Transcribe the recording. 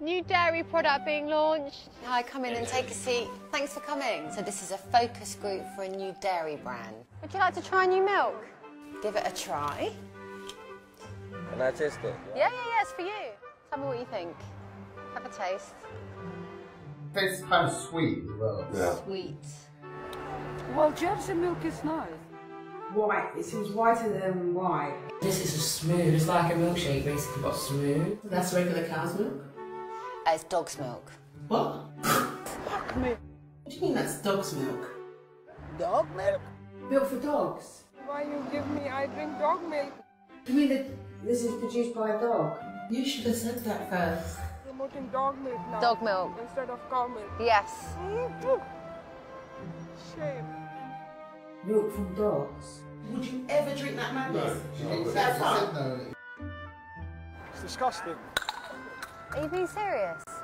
New dairy product being launched. Hi, come in and take a seat. Thanks for coming. So this is a focus group for a new dairy brand. Would you like to try new milk? Give it a try. Can I taste it? Yeah, it's for you. Tell me what you think. Have a taste. Tastes kind of sweet as well. Yeah. Sweet. Well, Jersey milk is nice. White. It seems whiter than white. This is just smooth. It's like a milkshake, basically, but smooth. That's regular cow's milk? It's dog's milk. What? What do you mean that's dog's milk? Dog milk? Milk for dogs? Why you give me, I drink dog milk. You mean that this is produced by a dog? You should have said that first. Promoting dog milk now. Dog milk. Instead of cow milk. Yes. Shame. Milk from dogs? Would you ever drink that madness? No. That's No. It's disgusting. Are you being serious?